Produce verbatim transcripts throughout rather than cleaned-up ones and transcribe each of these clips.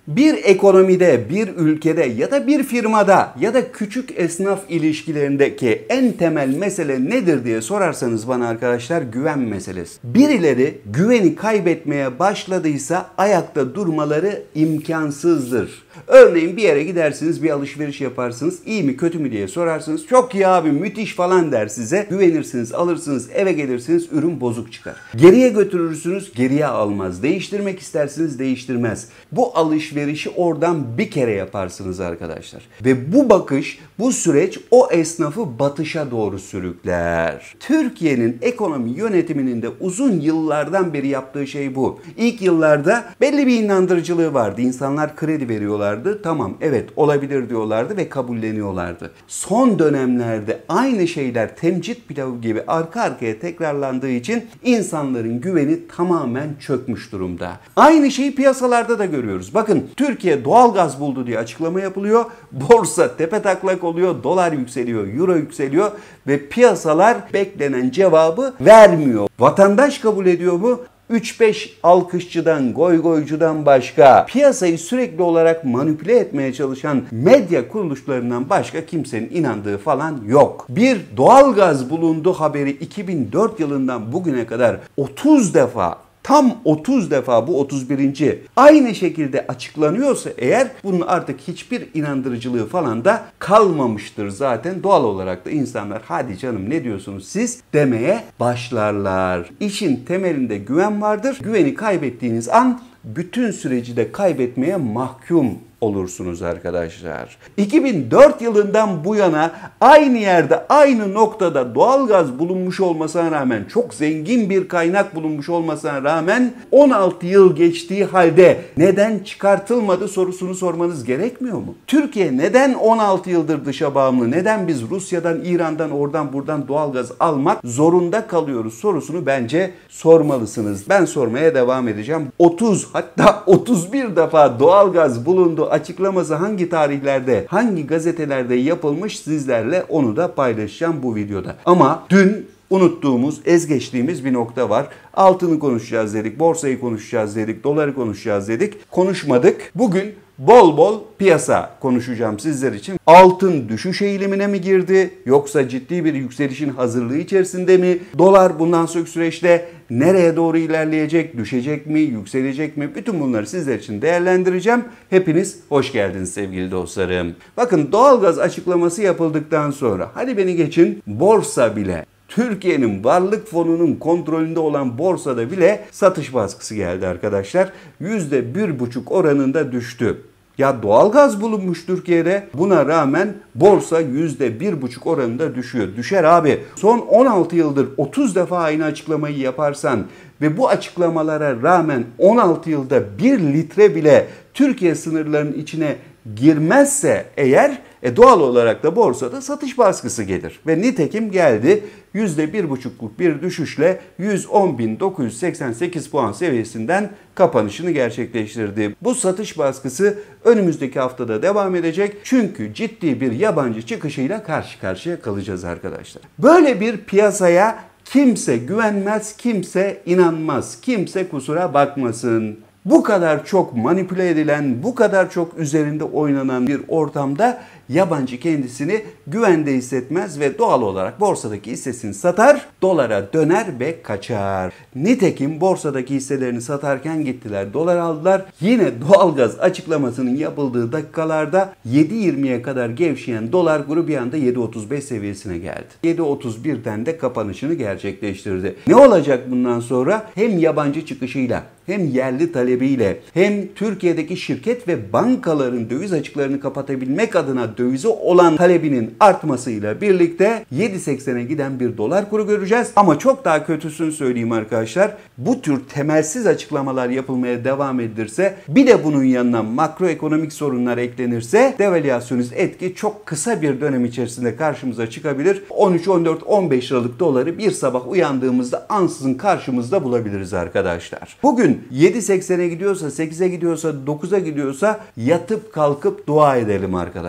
Bir ekonomide, bir ülkede ya da bir firmada ya da küçük esnaf ilişkilerindeki en temel mesele nedir diye sorarsanız bana arkadaşlar, güven meselesi. Birileri güveni kaybetmeye başladıysa ayakta durmaları imkansızdır. Örneğin bir yere gidersiniz, bir alışveriş yaparsınız, iyi mi kötü mü diye sorarsınız. Çok iyi abi, müthiş falan der size. Güvenirsiniz, alırsınız, eve gelirsiniz, ürün bozuk çıkar. Geriye götürürsünüz, geriye almaz. Değiştirmek istersiniz, değiştirmez. Bu alışverişi oradan bir kere yaparsınız arkadaşlar. Ve bu bakış, bu süreç o esnafı batışa doğru sürükler. Türkiye'nin ekonomi yönetiminin de uzun yıllardan beri yaptığı şey bu. İlk yıllarda belli bir inandırıcılığı vardı. İnsanlar kredi veriyorlardı. Tamam, evet olabilir diyorlardı ve kabulleniyorlardı. Son dönemlerde aynı şeyler temcit pilavı gibi arka arkaya tekrarlandığı için insanların güveni tamamen çökmüş durumda. Aynı şeyi piyasalarda da görüyoruz. Bakın, Türkiye doğalgaz buldu diye açıklama yapılıyor. Borsa tepetaklak oluyor, dolar yükseliyor, euro yükseliyor ve piyasalar beklenen cevabı vermiyor. Vatandaş kabul ediyor mu? üç beş alkışçıdan, goygoycudan başka, piyasayı sürekli olarak manipüle etmeye çalışan medya kuruluşlarından başka kimsenin inandığı falan yok. Bir doğalgaz bulundu haberi iki bin dört yılından bugüne kadar otuz defa, tam otuz defa, bu otuz birinci aynı şekilde açıklanıyorsa eğer, bunun artık hiçbir inandırıcılığı falan da kalmamıştır zaten. Doğal olarak da insanlar hadi canım ne diyorsunuz siz demeye başlarlar. İşin temelinde güven vardır. Güveni kaybettiğiniz an bütün süreci de kaybetmeye mahkum olursunuz arkadaşlar. iki bin dört yılından bu yana aynı yerde, aynı noktada doğalgaz bulunmuş olmasına rağmen, çok zengin bir kaynak bulunmuş olmasına rağmen on altı yıl geçtiği halde neden çıkartılmadı sorusunu sormanız gerekmiyor mu? Türkiye neden on altı yıldır dışa bağımlı? Neden biz Rusya'dan, İran'dan, oradan buradan doğalgaz almak zorunda kalıyoruz sorusunu bence sormalısınız. Ben sormaya devam edeceğim. otuz, hatta otuz bir defa doğalgaz bulundu açıklaması hangi tarihlerde, hangi gazetelerde yapılmış, sizlerle onu da paylaşacağım bu videoda. Ama dün unuttuğumuz, ez geçtiğimiz bir nokta var. Altını konuşacağız dedik, borsayı konuşacağız dedik, doları konuşacağız dedik. Konuşmadık. Bugün bol bol piyasa konuşacağım sizler için. Altın düşüş eğilimine mi girdi, yoksa ciddi bir yükselişin hazırlığı içerisinde mi? Dolar bundan sonraki süreçte nereye doğru ilerleyecek, düşecek mi, yükselecek mi? Bütün bunları sizler için değerlendireceğim. Hepiniz hoş geldiniz sevgili dostlarım. Bakın, doğalgaz açıklaması yapıldıktan sonra, hadi beni geçin, borsa bile, Türkiye'nin varlık fonunun kontrolünde olan borsada bile satış baskısı geldi arkadaşlar. yüzde bir buçuk oranında düştü. Ya doğalgaz bulunmuş Türkiye'de, buna rağmen borsa yüzde bir buçuk oranında düşüyor. Düşer abi. Son on altı yıldır otuz defa aynı açıklamayı yaparsan ve bu açıklamalara rağmen on altı yılda bir litre bile Türkiye sınırlarının içine girmezse eğer, e doğal olarak da borsada satış baskısı gelir. Ve nitekim geldi. yüzde bir buçukluk bir düşüşle yüz on bin dokuz yüz seksen sekiz puan seviyesinden kapanışını gerçekleştirdi. Bu satış baskısı önümüzdeki haftada devam edecek. Çünkü ciddi bir yabancı çıkışıyla karşı karşıya kalacağız arkadaşlar. Böyle bir piyasaya kimse güvenmez, kimse inanmaz, kimse kusura bakmasın. Bu kadar çok manipüle edilen, bu kadar çok üzerinde oynanan bir ortamda yabancı kendisini güvende hissetmez ve doğal olarak borsadaki hissesini satar, dolara döner ve kaçar. Nitekim borsadaki hisselerini satarken gittiler, dolar aldılar. Yine doğalgaz açıklamasının yapıldığı dakikalarda yedi yirmiye kadar gevşeyen dolar kuru bir anda yedi otuz beş seviyesine geldi. yedi otuz birden de kapanışını gerçekleştirdi. Ne olacak bundan sonra? Hem yabancı çıkışıyla, hem yerli talebiyle, hem Türkiye'deki şirket ve bankaların döviz açıklarını kapatabilmek adına dövize olan talebinin artmasıyla birlikte yedi seksene giden bir dolar kuru göreceğiz. Ama çok daha kötüsünü söyleyeyim arkadaşlar. Bu tür temelsiz açıklamalar yapılmaya devam edilirse, bir de bunun yanına makroekonomik sorunlar eklenirse, devalüasyonist etki çok kısa bir dönem içerisinde karşımıza çıkabilir. on üç, on dört, on beş liralık doları bir sabah uyandığımızda ansızın karşımızda bulabiliriz arkadaşlar. Bugün yedi seksene gidiyorsa, sekize gidiyorsa, dokuza gidiyorsa yatıp kalkıp dua edelim arkadaşlar.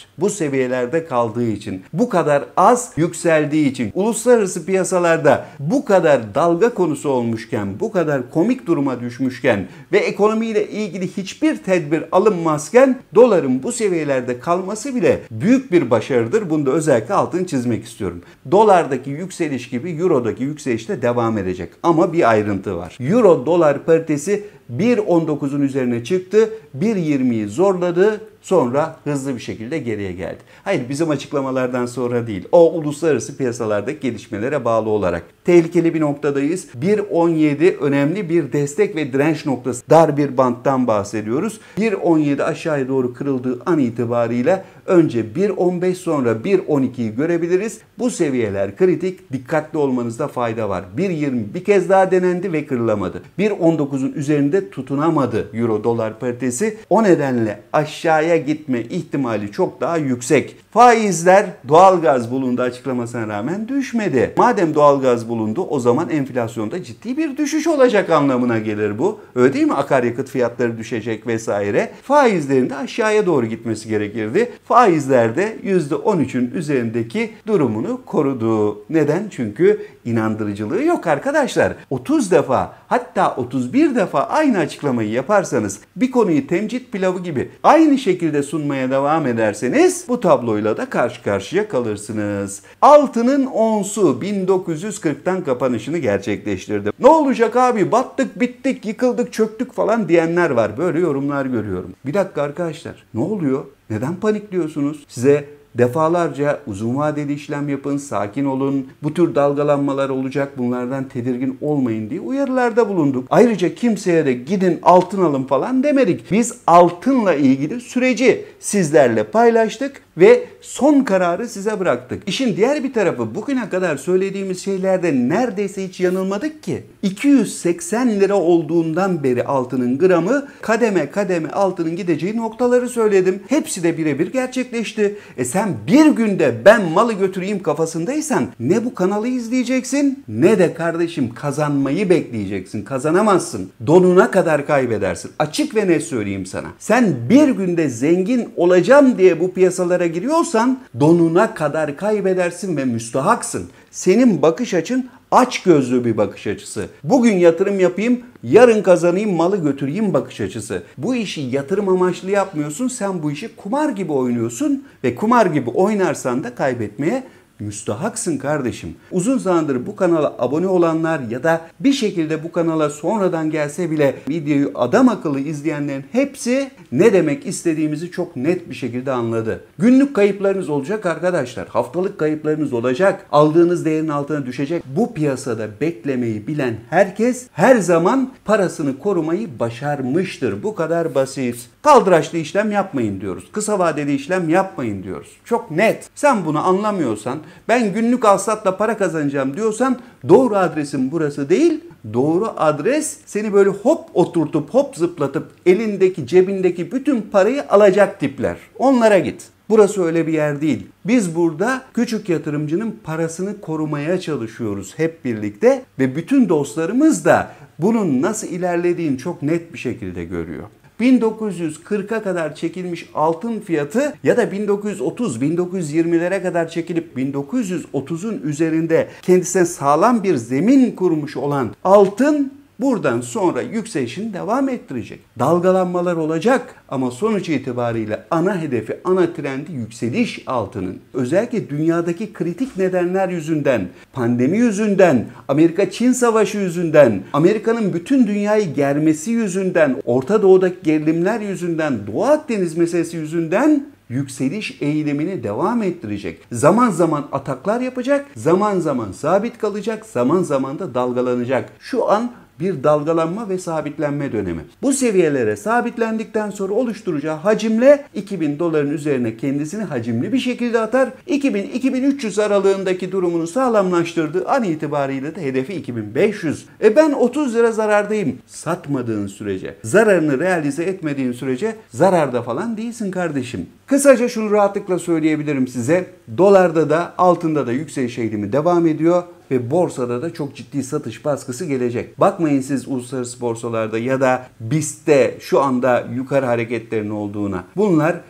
Bu seviyelerde kaldığı için, bu kadar az yükseldiği için, uluslararası piyasalarda bu kadar dalga konusu olmuşken, bu kadar komik duruma düşmüşken ve ekonomiyle ilgili hiçbir tedbir alınmazken doların bu seviyelerde kalması bile büyük bir başarıdır. Bunu da özellikle altını çizmek istiyorum. Dolardaki yükseliş gibi Euro'daki yükseliş de devam edecek. Ama bir ayrıntı var. Euro dolar paritesi bir nokta on dokuzun üzerine çıktı. bir nokta yirmiyi zorladı. Sonra hızlı bir şekilde geriye geldi. Hayır, bizim açıklamalardan sonra değil. O uluslararası piyasalardaki gelişmelere bağlı olarak. Tehlikeli bir noktadayız. bir nokta on yedi önemli bir destek ve direnç noktası. Dar bir banttan bahsediyoruz. bir nokta on yedi aşağıya doğru kırıldığı an itibariyle önce bir nokta on beş sonra bir nokta on ikiyi görebiliriz. Bu seviyeler kritik. Dikkatli olmanızda fayda var. bir nokta yirmi bir kez daha denendi ve kırılamadı. bir nokta on dokuzun üzerinde tutunamadı Euro dolar paritesi. O nedenle aşağıya gitme ihtimali çok daha yüksek. Faizler doğalgaz bulundu açıklamasına rağmen düşmedi. Madem doğalgaz bulundu o zaman enflasyonda ciddi bir düşüş olacak anlamına gelir bu. Öyle değil mi? Akaryakıt fiyatları düşecek vesaire. Faizlerin de aşağıya doğru gitmesi gerekirdi. Faizler de yüzde on üçün üzerindeki durumunu korudu. Neden? Çünkü inandırıcılığı yok arkadaşlar. otuz defa hatta otuz bir defa aynı açıklamayı yaparsanız, bir konuyu temcit pilavı gibi aynı şekilde sunmaya devam ederseniz bu tabloyla da karşı karşıya kalırsınız. Altının onsu bin dokuz yüz kırktan kapanışını gerçekleştirdi. Ne olacak abi, battık, bittik, yıkıldık, çöktük falan diyenler var. Böyle yorumlar görüyorum. Bir dakika arkadaşlar, ne oluyor? Neden panikliyorsunuz? Size defalarca uzun vadeli işlem yapın, sakin olun, bu tür dalgalanmalar olacak, bunlardan tedirgin olmayın diye uyarılarda bulunduk. Ayrıca kimseye de gidin altın alın falan demedik. Biz altınla ilgili süreci sizlerle paylaştık ve son kararı size bıraktık. İşin diğer bir tarafı, bugüne kadar söylediğimiz şeylerde neredeyse hiç yanılmadık ki. iki yüz seksen lira olduğundan beri altının gramı, kademe kademe altının gideceği noktaları söyledim. Hepsi de birebir gerçekleşti. E sen bir günde ben malı götüreyim kafasındaysan ne bu kanalı izleyeceksin ne de kardeşim kazanmayı bekleyeceksin. Kazanamazsın. Donuna kadar kaybedersin. Açık ve net söyleyeyim sana. Sen bir günde zengin olacağım diye bu piyasalara giriyorsan donuna kadar kaybedersin ve müstahaksın. Senin bakış açın açgözlü bir bakış açısı. Bugün yatırım yapayım, yarın kazanayım, malı götüreyim bakış açısı. Bu işi yatırım amaçlı yapmıyorsun, sen bu işi kumar gibi oynuyorsun ve kumar gibi oynarsan da kaybetmeye müstahaksın kardeşim. Uzun zamandır bu kanala abone olanlar ya da bir şekilde bu kanala sonradan gelse bile videoyu adam akıllı izleyenlerin hepsi ne demek istediğimizi çok net bir şekilde anladı. Günlük kayıplarınız olacak arkadaşlar. Haftalık kayıplarınız olacak. Aldığınız değerin altına düşecek. Bu piyasada beklemeyi bilen herkes her zaman parasını korumayı başarmıştır. Bu kadar basit. Kaldıraçlı işlem yapmayın diyoruz. Kısa vadeli işlem yapmayın diyoruz. Çok net. Sen bunu anlamıyorsan, ben günlük alsatla para kazanacağım diyorsan doğru adresin burası değil. Doğru adres seni böyle hop oturtup hop zıplatıp elindeki cebindeki bütün parayı alacak tipler. Onlara git. Burası öyle bir yer değil. Biz burada küçük yatırımcının parasını korumaya çalışıyoruz hep birlikte ve bütün dostlarımız da bunun nasıl ilerlediğini çok net bir şekilde görüyor. bin dokuz yüz kırka kadar çekilmiş altın fiyatı ya da bin dokuz yüz otuz bin dokuz yüz yirmilere kadar çekilip bin dokuz yüz otuzun üzerinde kendisine sağlam bir zemin kurmuş olan altın buradan sonra yükselişini devam ettirecek. Dalgalanmalar olacak ama sonuç itibariyle ana hedefi, ana trendi yükseliş altının. Özellikle dünyadaki kritik nedenler yüzünden, pandemi yüzünden, Amerika-Çin savaşı yüzünden, Amerika'nın bütün dünyayı germesi yüzünden, Orta Doğu'daki gerilimler yüzünden, Doğu Akdeniz meselesi yüzünden yükseliş eğilimini devam ettirecek. Zaman zaman ataklar yapacak, zaman zaman sabit kalacak, zaman zaman da dalgalanacak. Şu an bir dalgalanma ve sabitlenme dönemi. Bu seviyelere sabitlendikten sonra oluşturacağı hacimle iki bin doların üzerine kendisini hacimli bir şekilde atar. iki bin iki bin üç yüz aralığındaki durumunu sağlamlaştırdığı an itibariyle de hedefi iki bin beş yüz. E ben otuz lira zarardayım. Satmadığın sürece, zararını realize etmediğin sürece zararda falan değilsin kardeşim. Kısaca şunu rahatlıkla söyleyebilirim size. Dolarda da altında da yükseliş eğilimi devam ediyor ve borsada da çok ciddi satış baskısı gelecek. Bakmayın siz uluslararası borsalarda ya da B I S T'te şu anda yukarı hareketlerin olduğuna. Bunlar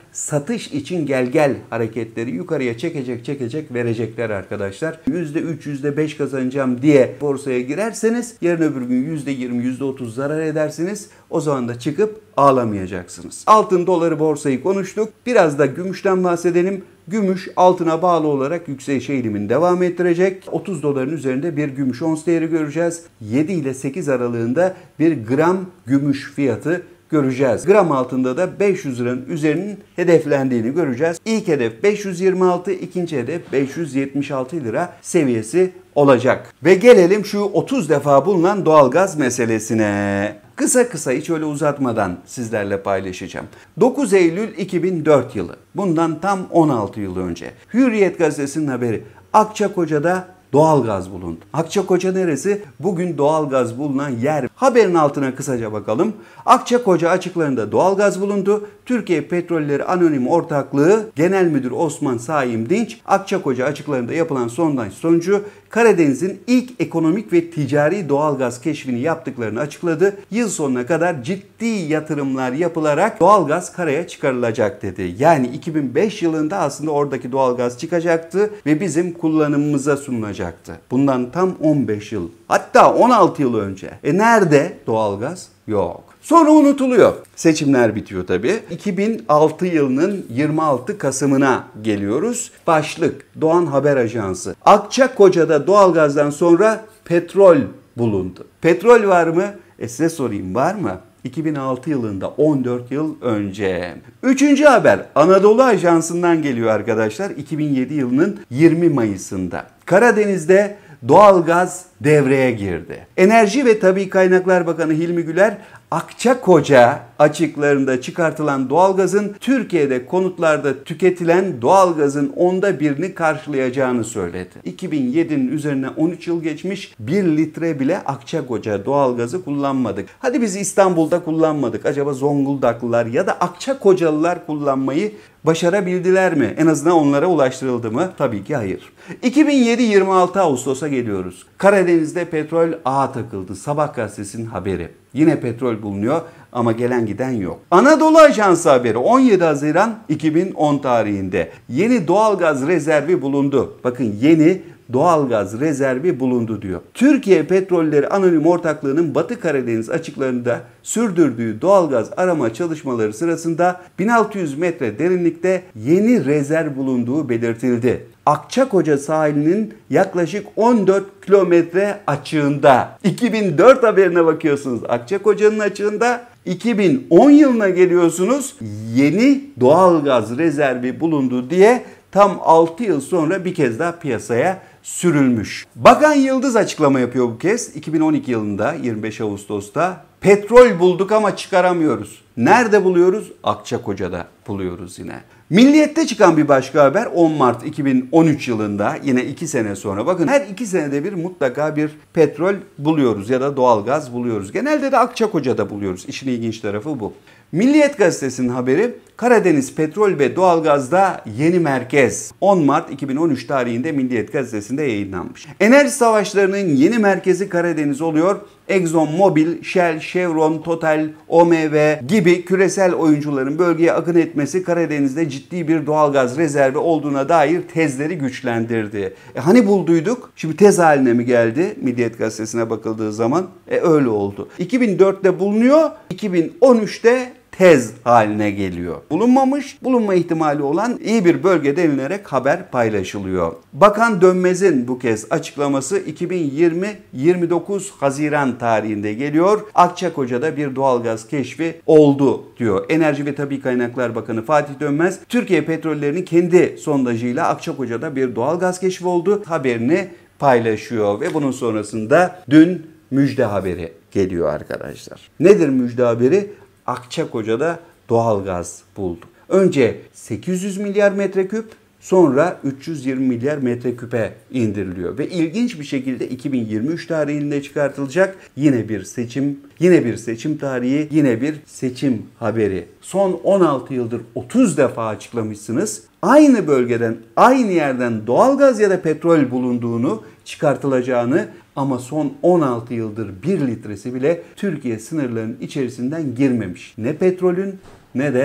satış için gel gel hareketleri yukarıya çekecek çekecek verecekler arkadaşlar. yüzde üç, yüzde beş kazanacağım diye borsaya girerseniz yarın öbür gün yüzde yirmi, yüzde otuz zarar edersiniz. O zaman da çıkıp ağlamayacaksınız. Altın, doları, borsayı konuştuk. Biraz da gümüşten bahsedelim. Gümüş altına bağlı olarak yükseliş eğilimini devam ettirecek. otuz doların üzerinde bir gümüş ons değeri göreceğiz. yedi ile sekiz aralığında bir gram gümüş fiyatı göreceğiz. Gram altında da beş yüz liranın üzerinin hedeflendiğini göreceğiz. İlk hedef beş yüz yirmi altı, ikinci hedef beş yüz yetmiş altı lira seviyesi olacak. Ve gelelim şu otuz defa bulunan doğalgaz meselesine. Kısa kısa hiç öyle uzatmadan sizlerle paylaşacağım. dokuz Eylül iki bin dört yılı. Bundan tam on altı yıl önce. Hürriyet gazetesinin haberi. Akçakoca'da doğalgaz bulundu. Akçakoca neresi? Bugün doğalgaz bulunan yer. Haberin altına kısaca bakalım. Akçakoca açıklarında doğalgaz bulundu. Türkiye Petrolleri Anonim Ortaklığı Genel Müdür Osman Saim Dinç, Akçakoca açıklarında yapılan sondaj sonucu Karadeniz'in ilk ekonomik ve ticari doğalgaz keşfini yaptıklarını açıkladı. Yıl sonuna kadar ciddi yatırımlar yapılarak doğalgaz karaya çıkarılacak dedi. Yani iki bin beş yılında aslında oradaki doğalgaz çıkacaktı ve bizim kullanımımıza sunulacaktı. Bundan tam on beş yıl, hatta on altı yıl önce. E nerede doğalgaz? Yok. Sonra unutuluyor. Seçimler bitiyor tabii. iki bin altı yılının yirmi altı Kasım'ına geliyoruz. Başlık Doğan Haber Ajansı. Akçakoca'da doğalgazdan sonra petrol bulundu. Petrol var mı? E size sorayım, var mı? iki bin altı yılında, on dört yıl önce. Üçüncü haber Anadolu Ajansı'ndan geliyor arkadaşlar. iki bin yedi yılının yirmi Mayıs'ında. Karadeniz'de doğalgaz devreye girdi. Enerji ve Tabii Kaynaklar Bakanı Hilmi Güler, Akçakoca açıklarında çıkartılan doğalgazın Türkiye'de konutlarda tüketilen doğalgazın onda birini karşılayacağını söyledi. iki bin yedinin üzerine on üç yıl geçmiş, bir litre bile Akçakoca doğalgazı kullanmadık. Hadi biz İstanbul'da kullanmadık. Acaba Zonguldaklılar ya da Akçakocalılar kullanmayı başarabildiler mi? En azından onlara ulaştırıldı mı? Tabii ki hayır. iki bin yedi yirmi altı Ağustos'a geliyoruz. Karadeniz'de petrol ağa takıldı. Sabah gazetesinin haberi. Yine petrol bulunuyor ama gelen giden yok. Anadolu Ajansı haberi on yedi Haziran iki bin on tarihinde yeni doğalgaz rezervi bulundu. Bakın, yeni doğalgaz rezervi bulundu diyor. Türkiye Petrolleri Anonim Ortaklığı'nın Batı Karadeniz açıklarında sürdürdüğü doğalgaz arama çalışmaları sırasında bin altı yüz metre derinlikte yeni rezerv bulunduğu belirtildi. Akçakoca sahilinin yaklaşık on dört kilometre açığında. iki bin dört haberine bakıyorsunuz, Akçakoca'nın açığında. iki bin on yılına geliyorsunuz, yeni doğalgaz rezervi bulundu diye tam altı yıl sonra bir kez daha piyasaya sürülmüş. Bakan Yıldız açıklama yapıyor bu kez. iki bin on iki yılında yirmi beş Ağustos'ta petrol bulduk ama çıkaramıyoruz. Nerede buluyoruz? Akçakoca'da buluyoruz yine. Milliyet'te çıkan bir başka haber on Mart iki bin on üç yılında, yine iki sene sonra. Bakın, her iki senede bir mutlaka bir petrol buluyoruz ya da doğalgaz buluyoruz. Genelde de Akçakoca'da buluyoruz. İşin ilginç tarafı bu. Milliyet gazetesinin haberi, Karadeniz Petrol ve Doğalgaz'da yeni merkez. on Mart iki bin on üç tarihinde Milliyet gazetesinde yayınlanmış. Enerji savaşlarının yeni merkezi Karadeniz oluyor. Exxon Mobil, Shell, Chevron, Total, O M V gibi küresel oyuncuların bölgeye akın etmesi Karadeniz'de ciddi bir doğalgaz rezervi olduğuna dair tezleri güçlendirdi. E hani bulduyduk? Şimdi tez haline mi geldi? Milliyet gazetesine bakıldığı zaman e öyle oldu. iki bin dörtte bulunuyor, iki bin on üçte tez haline geliyor. Bulunmamış, bulunma ihtimali olan iyi bir bölge denilerek haber paylaşılıyor. Bakan Dönmez'in bu kez açıklaması iki bin yirmi yirmi dokuz Haziran tarihinde geliyor. Akçakoca'da bir doğalgaz keşfi oldu diyor. Enerji ve Tabii Kaynaklar Bakanı Fatih Dönmez, Türkiye Petrollerinin kendi sondajıyla Akçakoca'da bir doğalgaz keşfi oldu haberini paylaşıyor ve bunun sonrasında dün müjde haberi geliyor arkadaşlar. Nedir müjde haberi? Akçakoca'da doğalgaz buldu. Önce sekiz yüz milyar metreküp, sonra üç yüz yirmi milyar metreküpe indiriliyor ve ilginç bir şekilde iki bin yirmi üç tarihinde çıkartılacak. Yine bir seçim, yine bir seçim tarihi, yine bir seçim haberi. Son on altı yıldır otuz defa açıklamışsınız. Aynı bölgeden, aynı yerden doğalgaz ya da petrol bulunduğunu, çıkartılacağını, ama son on altı yıldır bir litresi bile Türkiye sınırlarının içerisinden girmemiş. Ne petrolün ne de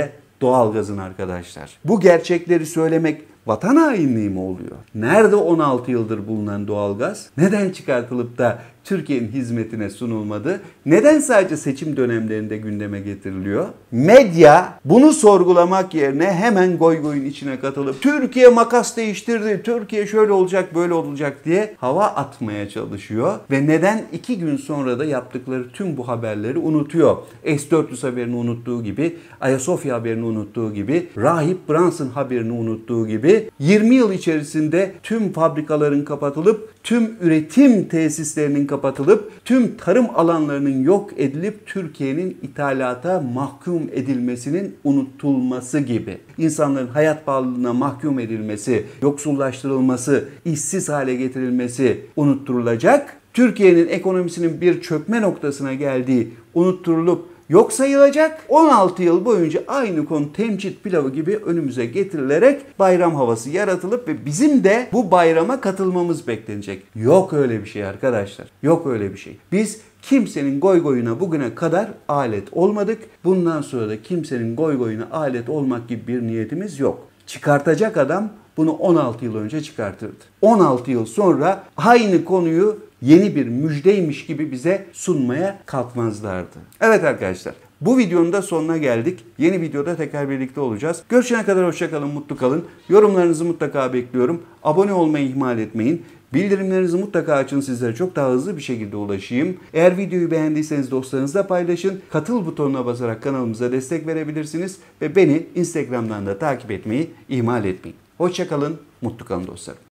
doğalgazın arkadaşlar. Bu gerçekleri söylemek vatan hainliği mi oluyor? Nerede on altı yıldır bulunan doğalgaz? Neden çıkartılıp da Türkiye'nin hizmetine sunulmadı? Neden sadece seçim dönemlerinde gündeme getiriliyor? Medya bunu sorgulamak yerine hemen goy goyun içine katılıp Türkiye makas değiştirdi, Türkiye şöyle olacak, böyle olacak diye hava atmaya çalışıyor. Ve neden iki gün sonra da yaptıkları tüm bu haberleri unutuyor? S dört yüz haberini unuttuğu gibi, Ayasofya haberini unuttuğu gibi, Rahip Brunson haberini unuttuğu gibi yirmi yıl içerisinde tüm fabrikaların kapatılıp, tüm üretim tesislerinin kapatılıp, tüm tarım alanlarının yok edilip Türkiye'nin ithalata mahkum edilmesinin unutulması gibi. İnsanların hayat pahalılığına mahkum edilmesi, yoksullaştırılması, işsiz hale getirilmesi unutturulacak. Türkiye'nin ekonomisinin bir çökme noktasına geldiği unutturulup yok sayılacak. on altı yıl boyunca aynı konu temcit pilavı gibi önümüze getirilerek bayram havası yaratılıp ve bizim de bu bayrama katılmamız beklenecek. Yok öyle bir şey arkadaşlar. Yok öyle bir şey. Biz kimsenin goy goyuna bugüne kadar alet olmadık. Bundan sonra da kimsenin goy goyuna alet olmak gibi bir niyetimiz yok. Çıkartacak adam bunu on altı yıl önce çıkartırdı. on altı yıl sonra aynı konuyu yeni bir müjdeymiş gibi bize sunmaya kalkmazlardı. Evet arkadaşlar, bu videonun da sonuna geldik. Yeni videoda tekrar birlikte olacağız. Görüşene kadar hoşça kalın, mutlu kalın. Yorumlarınızı mutlaka bekliyorum. Abone olmayı ihmal etmeyin. Bildirimlerinizi mutlaka açın, sizlere çok daha hızlı bir şekilde ulaşayım. Eğer videoyu beğendiyseniz dostlarınızla paylaşın. Katıl butonuna basarak kanalımıza destek verebilirsiniz. Ve beni Instagram'dan da takip etmeyi ihmal etmeyin. Hoşça kalın, mutlu kalın dostlarım.